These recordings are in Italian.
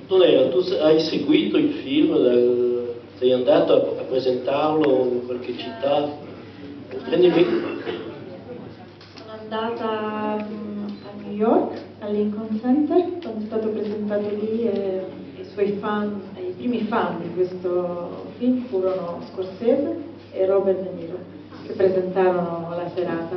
Tonera, tu hai seguito il film, sei andato a presentarlo in qualche città? Prendimi. Sono andata a New York, al Lincoln Center, quando è stato presentato lì e i suoi fan, i primi fan di questo film furono Scorsese e Robert De Niro, che presentarono la serata.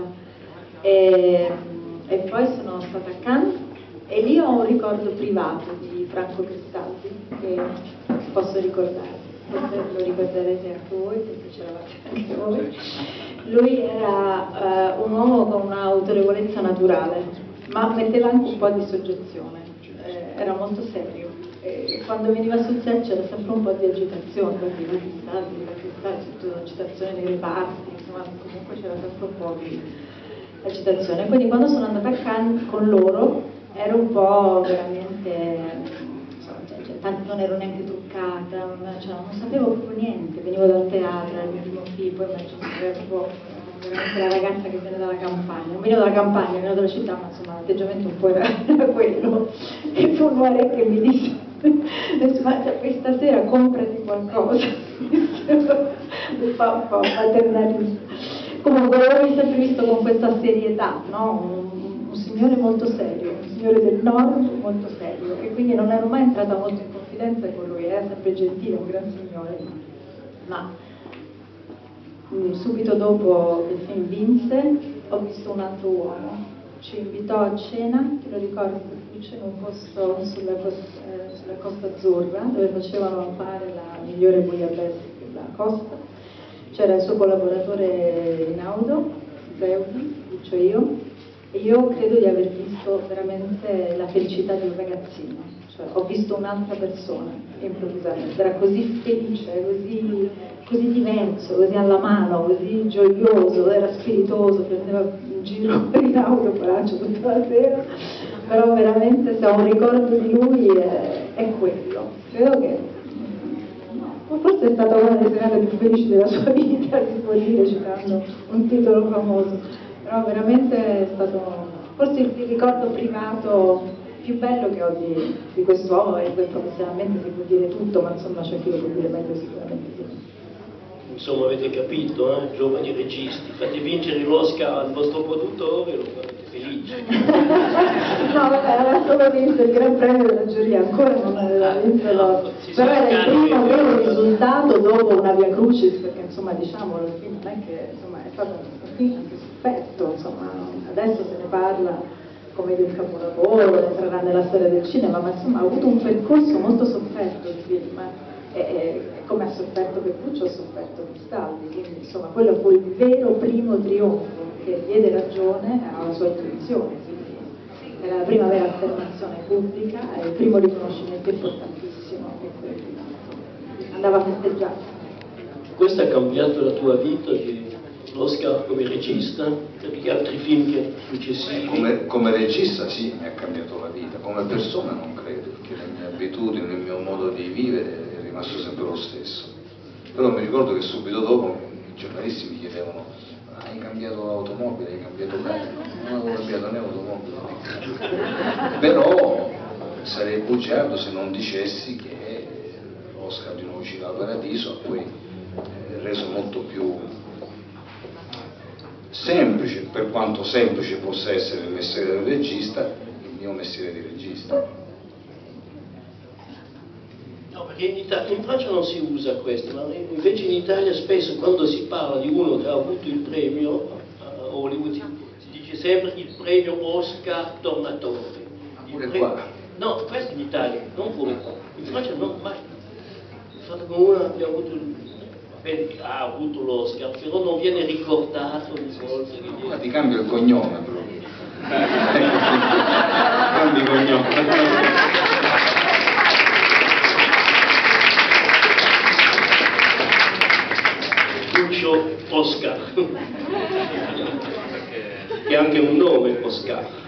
E poi sono stata a Cannes e lì ho un ricordo privato di Franco Cristaldi che posso ricordare, forse lo ricorderete anche voi perché c'eravate anche voi. Lui era un uomo con un'autorevolezza naturale, ma metteva anche un po' di soggezione, era molto serio e quando veniva sul set c'era sempre un po' di agitazione, quindi agitazione nei reparti, insomma comunque c'era sempre un po' di agitazione. Quindi quando sono andata a Cannes con loro ero un po' veramente, tanto non ero neanche truccata, cioè non sapevo proprio niente, venivo dal teatro, ero il primo film, poi ero un po' veramente la ragazza che viene dalla campagna, non venivo dalla campagna, venivo dalla città, ma insomma l'atteggiamento un po' era quello. E fu Noiré che mi disse, ma questa sera comprati qualcosa, fa un po' paternalista. Comunque l'avevo sempre visto con questa serietà, no? Un signore molto serio, un signore del nord molto serio, e quindi non ero mai entrata molto in confidenza con lui, era sempre gentile, un gran signore, ma subito dopo che il film vinse ho visto Un altro uomo, ci invitò a cena, te lo ricordo, in un posto sulla Costa Azzurra dove facevano fare la migliore bouillabaisse della costa. C'era il suo collaboratore Rinaudo, Zeudi, dicio io, e io credo di aver visto veramente la felicità di un ragazzino, cioè ho visto un'altra persona improvvisamente, era così felice, così diverso, così alla mano, così gioioso, era spiritoso, prendeva in giro Rinaudo, coraggio tutta la sera, però veramente se ho un ricordo di lui è quello, credo che forse è stata una delle serate più felici della sua vita, si può dire, citando un titolo famoso, però veramente è stato forse il ricordo privato più bello che ho di quest'uomo, e poi professionalmente si può dire tutto, ma insomma c'è chi lo può dire meglio sicuramente sì. Insomma avete capito, giovani registi, fate vincere l'Oscar al vostro produttore, lo farete felice. No vabbè, aveva solo vinto il Gran Premio della giuria, ancora non aveva vinto l'Oscar, però era il primo vero risultato dopo una Via Crucis, perché insomma diciamolo, il film non è che insomma è stato un film anche sofferto, insomma adesso se ne parla come di un capolavoro, entrerà nella storia del cinema, ma insomma ha avuto un percorso molto sofferto il film, e come ha sofferto Petruccio ha sofferto Cristaldi, quindi insomma quello fu il vero primo trionfo che diede ragione alla sua intuizione, quindi era la prima vera affermazione pubblica e il primo riconoscimento importantissimo che quel film andava festeggiato. Questo ha cambiato la tua vita, l'Oscar come regista, per gli altri film che successivi? Come regista sì, mi ha cambiato la vita, come persona non credo, perché le mie abitudini, il mio modo di vivere è rimasto sempre lo stesso. Però mi ricordo che subito dopo i giornalisti mi chiedevano: hai cambiato l'automobile, hai cambiato casa? Non avevo cambiato né automobile né casa. Però sarei bugiardo se non dicessi che l'Oscar di Nuovo Cinema Paradiso ha poi reso molto più semplice, per quanto semplice possa essere il mestiere del regista, il mio mestiere di regista. No, perché in Francia non si usa questo, ma invece in Italia spesso quando si parla di uno che ha avuto il premio a Hollywood si dice sempre il premio Oscar Tornatore. Pure qua? No, questo in Italia, non pure qua. In Francia non mai. È fatto con uno che ha avuto l'Oscar, però non viene ricordato di volte. Ma ti cambio il cognome proprio. Cambi il cognome. Oscar, che ha anche un nome, Oscar.